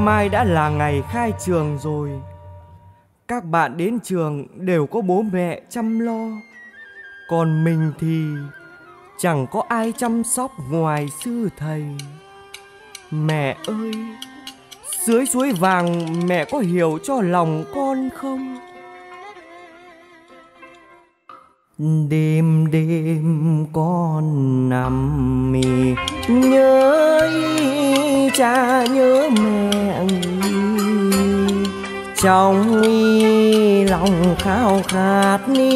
Mai đã là ngày khai trường rồi. Các bạn đến trường đều có bố mẹ chăm lo. Còn mình thì chẳng có ai chăm sóc ngoài sư thầy. Mẹ ơi, dưới suối vàng mẹ có hiểu cho lòng con không? Đêm đêm con nằm mì, nhớ cha nhớ mẹ, trong lòng khao khát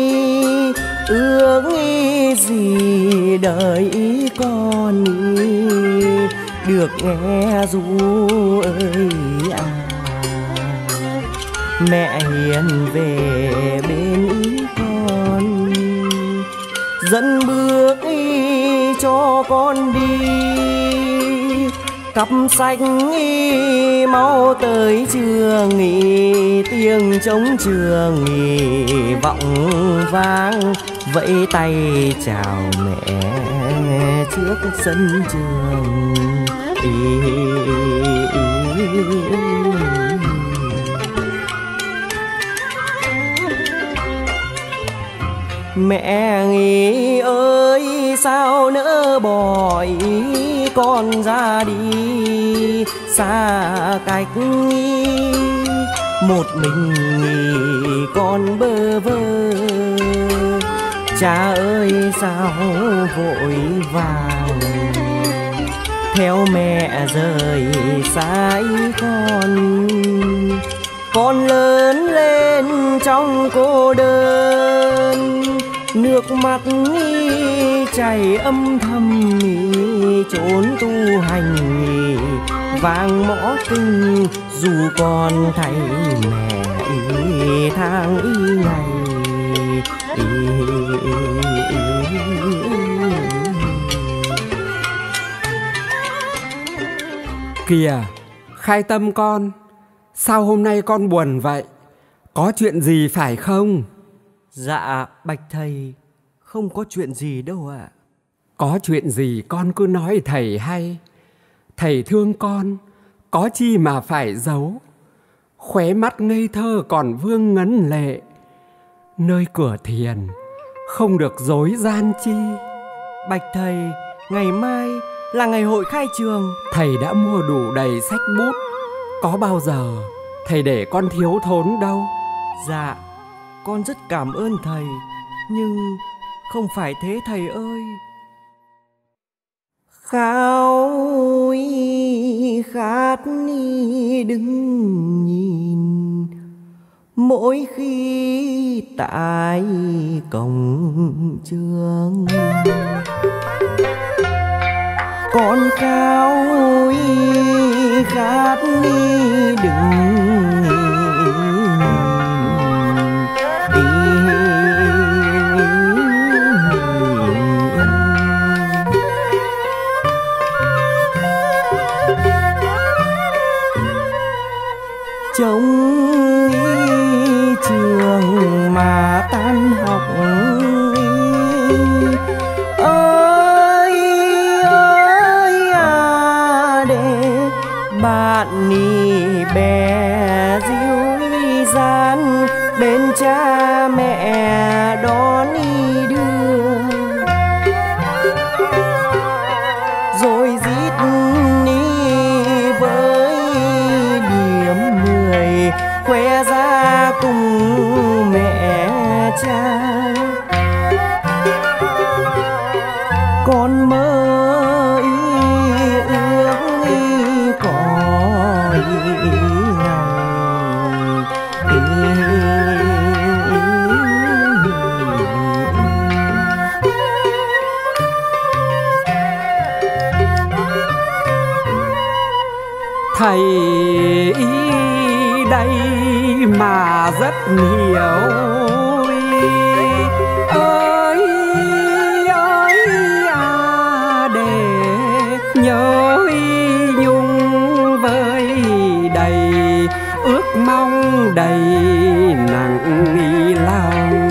ước gì đời con được nghe ru ơi à. Mẹ hiền về bên con, dẫn bước cho con đi. Cặp sách mau tới trường, tiếng trống trường vọng vang, vẫy tay chào mẹ trước sân trường. Mẹ ơi sao nỡ bỏ con ra đi xa cách, một mình con bơ vơ. Cha ơi sao vội vàng theo mẹ rời xa con lớn lên trong cô đơn. Nước mắt chảy âm thầm chốn tu hành, vang mõ kinh dù còn thấy mẹ tháng ngày. Kìa, Khai Tâm con, sao hôm nay con buồn vậy? Có chuyện gì phải không? Dạ bạch thầy, không có chuyện gì đâu ạ. Có chuyện gì con cứ nói thầy hay. Thầy thương con, có chi mà phải giấu. Khóe mắt ngây thơ còn vương ngấn lệ, nơi cửa thiền không được dối gian chi. Bạch thầy, ngày mai là ngày hội khai trường. Thầy đã mua đủ đầy sách bút, có bao giờ thầy để con thiếu thốn đâu. Dạ, con rất cảm ơn thầy, nhưng không phải thế thầy ơi. Khao khát đứng nhìn, mỗi khi tại cổng trường. Con khao khát đứng trong trường mà tan học. Ơi ơi à, để bạn bè dịu dàng bên cha mẹ đón đưa, rồi rít với điểm 10 khoe ra cùng mẹ cha. Con mơ ước có thầy đây mà rất hiểu. Ơi ơi à, để nhớ nhung với đầy ước mong đầy nặng lòng,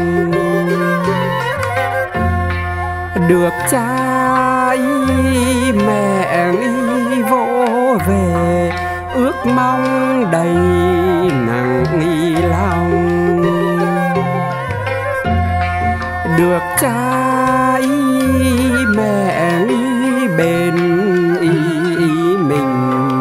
được cha mẹ vỗ về ước mong đầy nặng ý lòng, được cha ý mẹ ý bên ý mình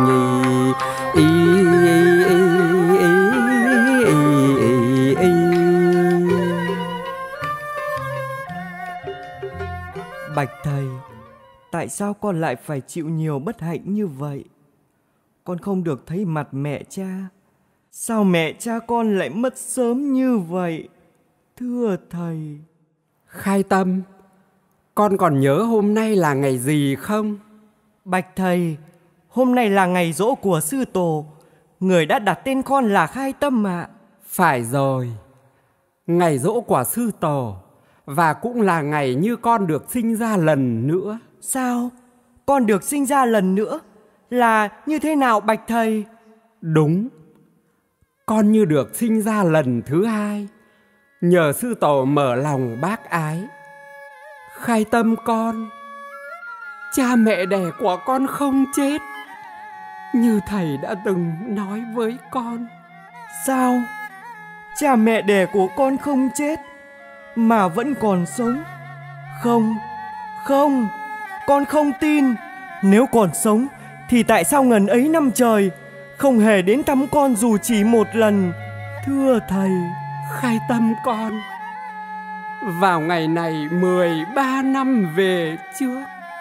Bạch thầy, tại sao con lại phải chịu nhiều bất hạnh như vậy? Con không được thấy mặt mẹ cha. Sao mẹ cha con lại mất sớm như vậy? Thưa thầy. Khai Tâm, con còn nhớ hôm nay là ngày gì không? Bạch thầy, hôm nay là ngày giỗ của sư tổ. Người đã đặt tên con là Khai Tâm ạ. Phải rồi, ngày giỗ của sư tổ, và cũng là ngày như con được sinh ra lần nữa. Sao? Con được sinh ra lần nữa? Là như thế nào bạch thầy? Đúng, con như được sinh ra lần thứ hai, nhờ sư tổ mở lòng bác ái. Khai Tâm con, cha mẹ đẻ của con không chết, như thầy đã từng nói với con. Sao? Cha mẹ đẻ của con không chết mà vẫn còn sống? Không, không, con không tin. Nếu còn sống thì tại sao ngần ấy năm trời không hề đến thăm con dù chỉ một lần? Thưa thầy. Khai Tâm con, vào ngày này 13 năm về trước,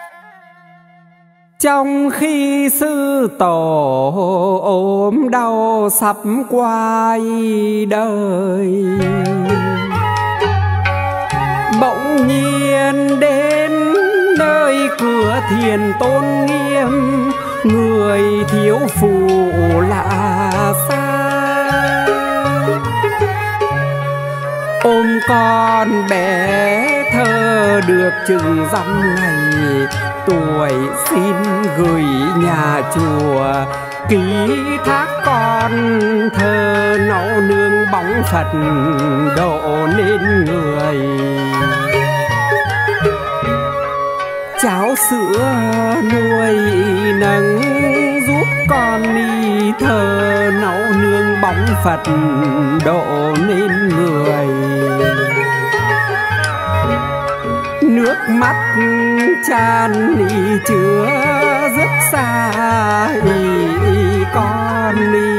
trong khi sư tổ ốm đau sắp qua đời, bỗng nhiên đến nơi cửa thiền tôn nghiêm, người thiếu phụ lạ xa. Ôm con bé thơ được chừng dăm ngày, tuổi xin gửi nhà chùa ký thác con thơ nấu nương bóng Phật độ nên người. Cháo sữa nuôi nấng giúp con đi thơ nấu nương bóng Phật độ nên người. Nước mắt tràn đi chứa rất xa con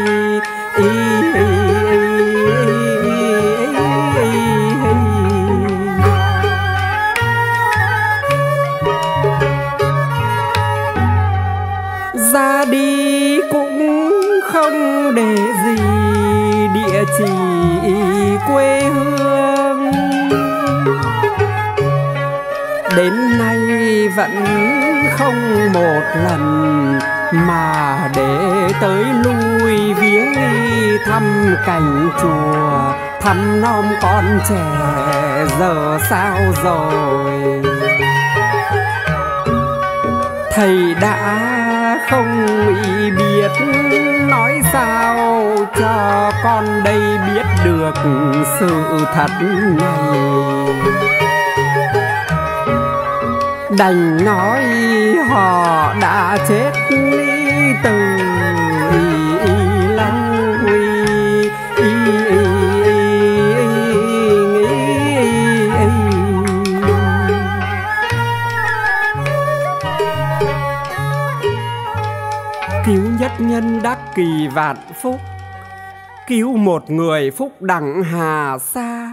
ra đi cũng không để gì địa chỉ quê hương, đến nay vẫn không một lần mà để tới lui viếng thăm cảnh chùa, thăm nom con trẻ giờ sao rồi. Thầy đã không biết nói sao cho con đây biết được sự thật này. Đành nói họ đã chết từ lâu. Cứu nhất nhân đắc kỳ vạn phúc, cứu một người phúc đẳng hà sa.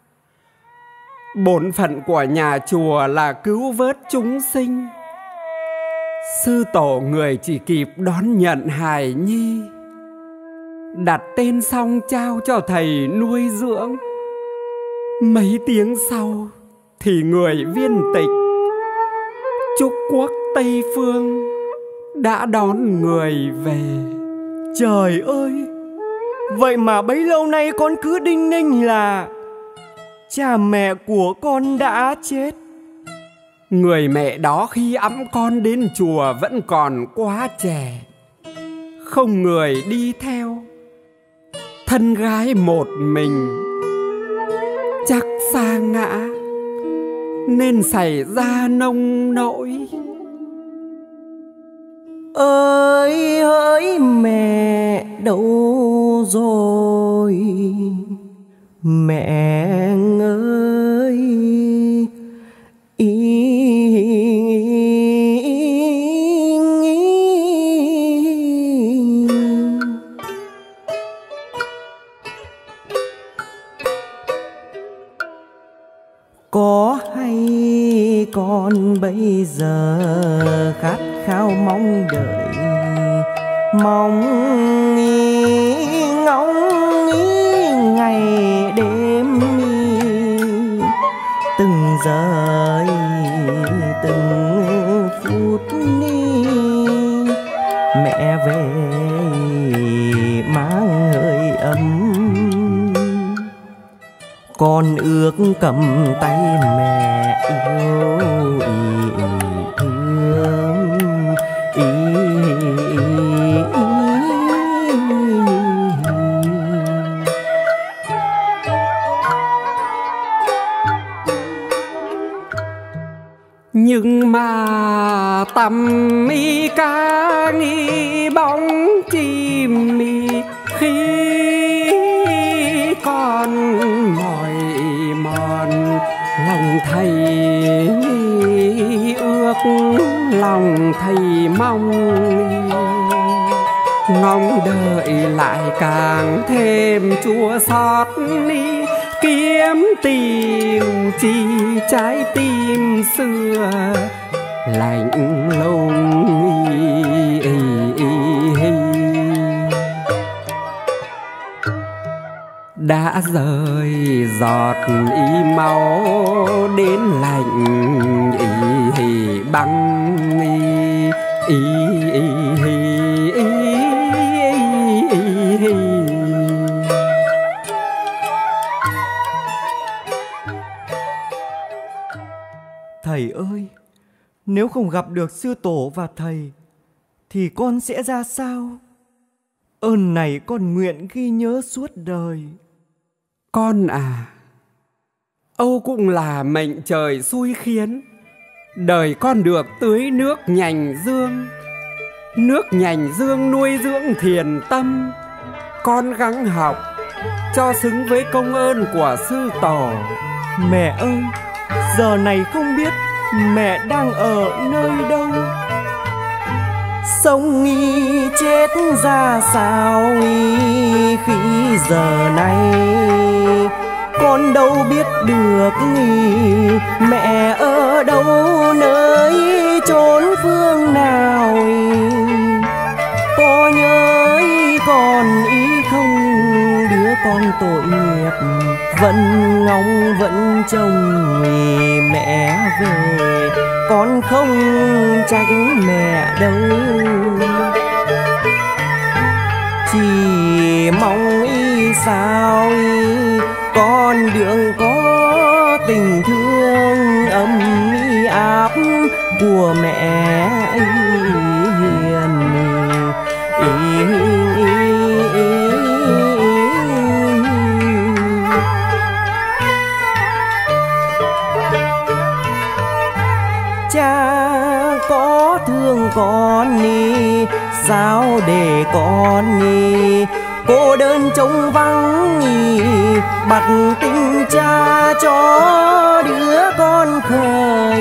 Bổn phận của nhà chùa là cứu vớt chúng sinh. Sư tổ người chỉ kịp đón nhận hài nhi, đặt tên xong trao cho thầy nuôi dưỡng. Mấy tiếng sau thì người viên tịch Trúc Quốc Tây Phương đã đón người về. Trời ơi, vậy mà bấy lâu nay con cứ đinh ninh là cha mẹ của con đã chết. Người mẹ đó khi ẵm con đến chùa vẫn còn quá trẻ, không người đi theo, thân gái một mình, chắc sa ngã nên xảy ra nông nỗi. ơi hỡi mẹ đâu rồi, mẹ ơi có hay con bây giờ khát khao mong đợi, mong ngóng ngày đêm, từng giờ từng phút mẹ về mang hơi ấm. Con ước cầm tay mẹ yêu thương nhưng mà tầm mi ca nghi bóng chim mi khi con mỏi mòn lòng thầy ước lòng thầy mong ngóng đợi lại càng thêm chua xót ni kiếm tìm chi trái tim xưa lạnh lùng đã rơi giọt máu đến lạnh băng Thầy ơi, nếu không gặp được sư tổ và thầy thì con sẽ ra sao? Ơn này con nguyện ghi nhớ suốt đời. Con à, Âu cũng là mệnh trời xui khiến. Đời con được tưới nước nhành dương, nước nhành dương nuôi dưỡng thiền tâm. Con gắng học cho xứng với công ơn của sư tổ. Mẹ ơi, giờ này không biết mẹ đang ở nơi đâu, sống chết ra sao khi giờ này con đâu biết được mẹ ở đâu nơi chốn phương nào. Có nhớ con không đứa con tội nghiệp vẫn ngóng vẫn trông mẹ về, con không trách mẹ đâu, chỉ mong sao con đường có tình thương ấm áp của mẹ hiền. Cha có thương con sao để con cô đơn trống vắng bặt tình cha cho đứa con khởi.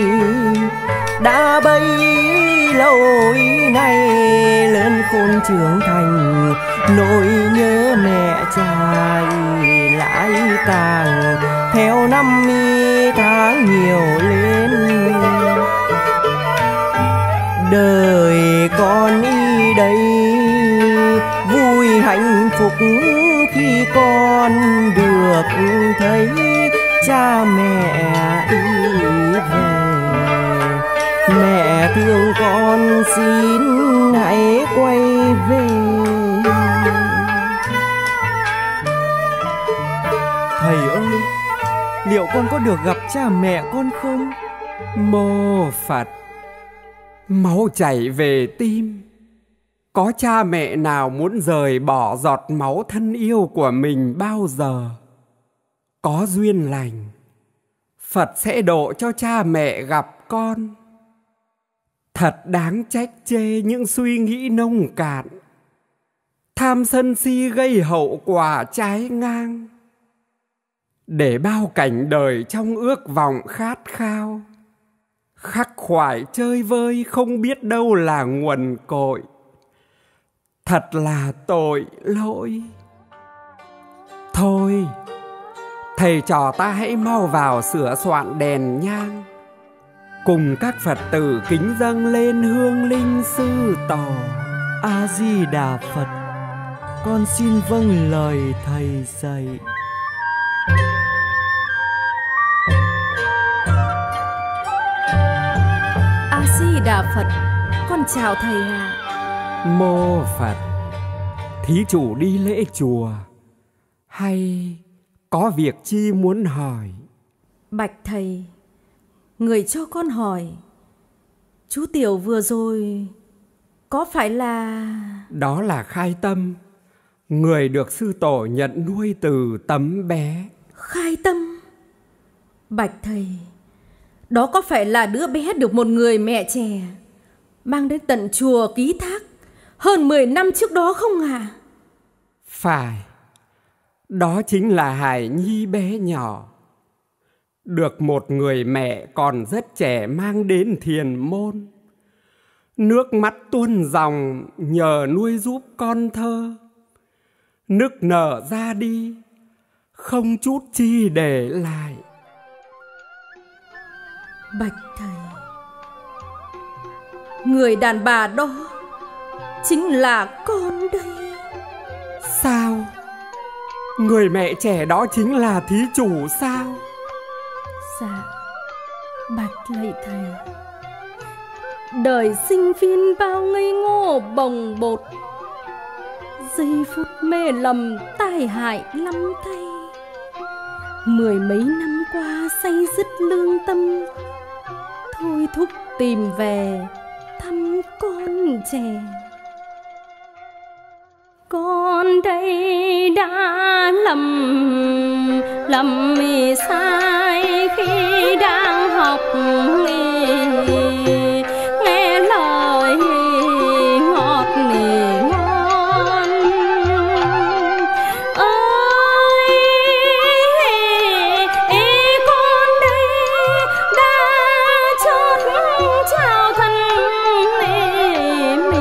Đã bấy lâu nay lớn khôn trưởng thành, nỗi nhớ mẹ cha lại càng theo năm tháng nhiều lên. Đời con đây vui hạnh phúc khi con được thấy cha mẹ về. Mẹ thương con xin hãy quay về. Thầy ơi, liệu con có được gặp cha mẹ con không? Mô Phật, máu chảy về tim. Có cha mẹ nào muốn rời bỏ giọt máu thân yêu của mình bao giờ? Có duyên lành, Phật sẽ độ cho cha mẹ gặp con. Thật đáng trách chê những suy nghĩ nông cạn, tham sân si gây hậu quả trái ngang. Để bao cảnh đời trong ước vọng khát khao, khắc khoải chơi vơi không biết đâu là nguồn cội. Thật là tội lỗi. Thôi, thầy trò ta hãy mau vào sửa soạn đèn nhang, cùng các Phật tử kính dâng lên hương linh sư tổ. A Di Đà Phật, con xin vâng lời thầy dạy. A Di Đà Phật, con chào thầy ạ. Mô Phật. Thí chủ đi lễ chùa hay có việc chi muốn hỏi? Bạch thầy, người cho con hỏi, chú Tiểu vừa rồi có phải là... Đó là Khai Tâm, người được sư tổ nhận nuôi từ tấm bé. Khai Tâm? Bạch thầy, đó có phải là đứa bé được một người mẹ trẻ mang đến tận chùa ký thác hơn 10 năm trước đó không ạ? Phải, đó chính là Hải Nhi bé nhỏ, được một người mẹ còn rất trẻ mang đến thiền môn. Nước mắt tuôn dòng nhờ nuôi giúp con thơ, nức nở ra đi không chút chi để lại. Bạch thầy, người đàn bà đó chính là con đây. Sao? Người mẹ trẻ đó chính là thí chủ sao? Dạ, bạch lạy thầy, đời sinh viên bao ngây ngô bồng bột, giây phút mê lầm tai hại lắm thay. 10 mấy năm qua say dứt lương tâm, thôi thúc tìm về thăm con trẻ. Con đây đã lầm sai khi đang học, nghe lời ngọt ngon ơi. Con đây đã chót chào thân mình.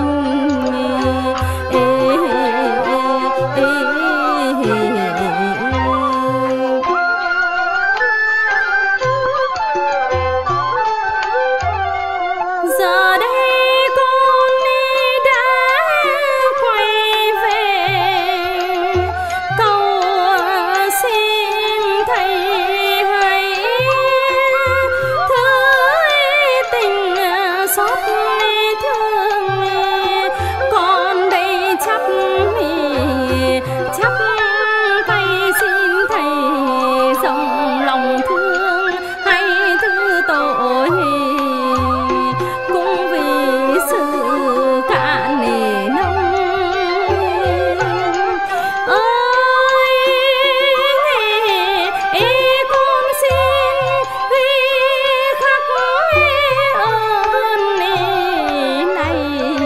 Giờ đây con đã quay về, cầu xin thầy hãy thứ tình xót thương. Con đây chắp tay xin thầy rộng lòng thương, hãy thứ tội cũng vì sự cạn nề nông ơi. Con xin ghi khắc ơn này.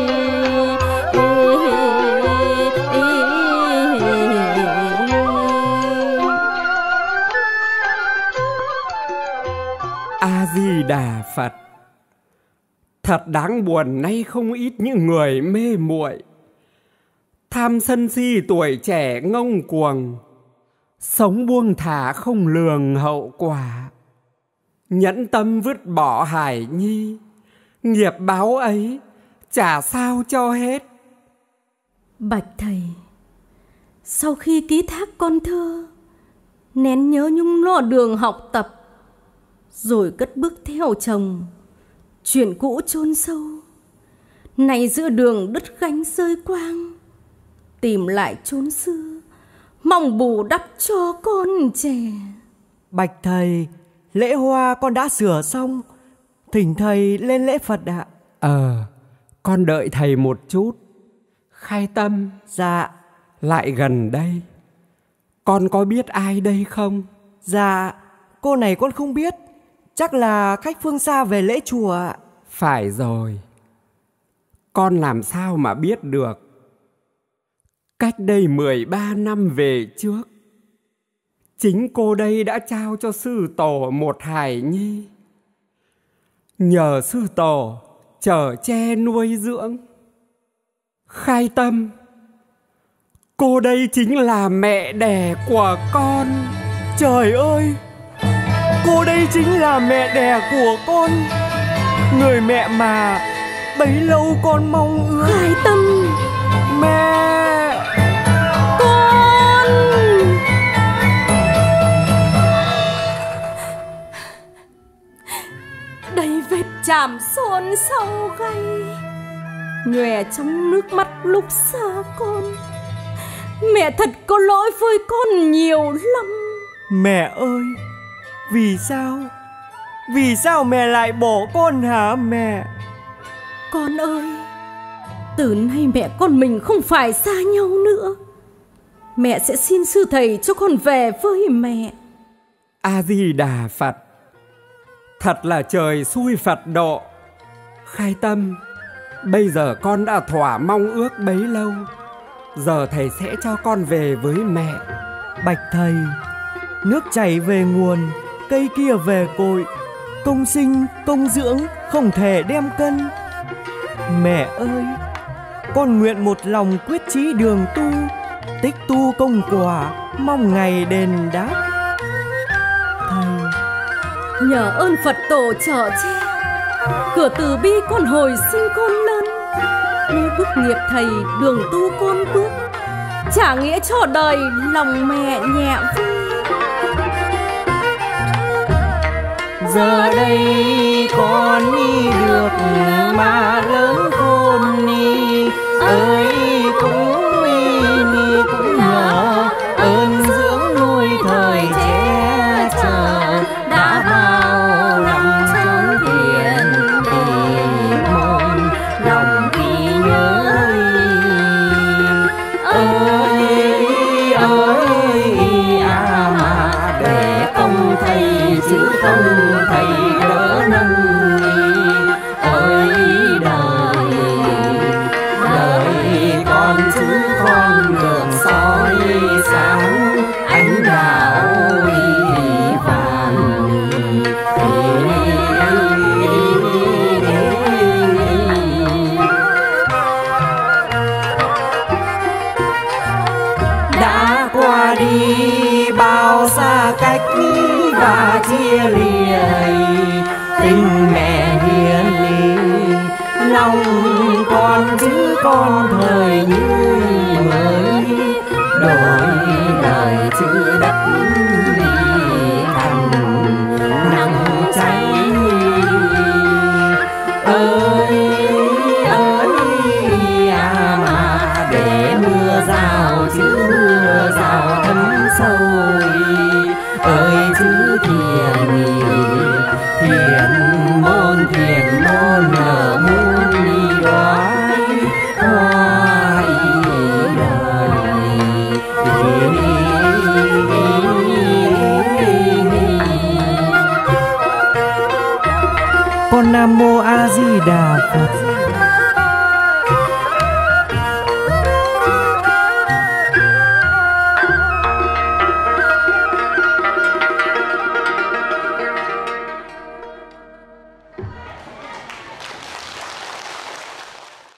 A Di Đà Phật. Thật đáng buồn, nay không ít những người mê muội, tham sân si tuổi trẻ ngông cuồng, sống buông thả không lường hậu quả, nhẫn tâm vứt bỏ Hải Nhi. Nghiệp báo ấy chả sao cho hết. Bạch thầy, sau khi ký thác con thơ, nén nhớ nhung lo đường học tập, rồi cất bước theo chồng, chuyện cũ chôn sâu. Này giữa đường đứt gánh rơi quang, tìm lại chốn xưa, mong bù đắp cho con trẻ. Bạch thầy, lễ hoa con đã sửa xong, thỉnh thầy lên lễ Phật ạ. Con đợi thầy một chút. Khai Tâm. Dạ. Lại gần đây. Con có biết ai đây không? Dạ, cô này con không biết. Chắc là khách phương xa về lễ chùa ạ. Phải rồi, con làm sao mà biết được. Cách đây 13 năm về trước, chính cô đây đã trao cho sư tổ một hài nhi. Nhờ sư tổ chở che nuôi dưỡng. Khai tâm, cô đây chính là mẹ đẻ của con. Trời ơi, cô đây chính là mẹ đẻ của con, người mẹ mà bấy lâu con mong ước. Khai tâm, mẹ, con. Đầy vết chàm son sau gáy, nhòe trong nước mắt lúc xa con. Mẹ thật có lỗi với con nhiều lắm. Mẹ ơi, vì sao? Vì sao mẹ lại bỏ con hả mẹ? Con ơi, từ nay mẹ con mình không phải xa nhau nữa. Mẹ sẽ xin sư thầy cho con về với mẹ. A Di Đà Phật. Thật là trời xui Phật độ. Khai tâm, bây giờ con đã thỏa mong ước bấy lâu. Giờ thầy sẽ cho con về với mẹ. Bạch thầy, nước chảy về nguồn, cây kia về cội, công sinh, công dưỡng không thể đem cân. Mẹ ơi, con nguyện một lòng quyết chí đường tu, tích tu công quả, mong ngày đền đáp. Thầy, nhờ ơn Phật tổ chở che, cửa từ bi con hồi sinh con lớn. Như bước nghiệp thầy đường tu con bước, trả nghĩa cho đời lòng mẹ nhẹ vui. Giờ đây con đi được mà lớn khôn đi ơi, cũng nhờ ơn dưỡng nuôi thời che chở, đã bao năm chốn thiện thì môn lòng thì nhớ mà để công thầy chứ không thầy đỡ nâng ơi. Đời con chứ con đường soi sáng ánh đạo vàng. Đã qua đi bao xa cách và chia lìa, tình mẹ hiền ly lòng con chứ con thời như mới. Đổi đời chữ đất đi thành nắng cháy ơi mà để mưa rào chứ mưa rào thấm sâu ơi chứ thiền môn nở muôn đi đoái hoa con Nam Mô A Di Đà Phật.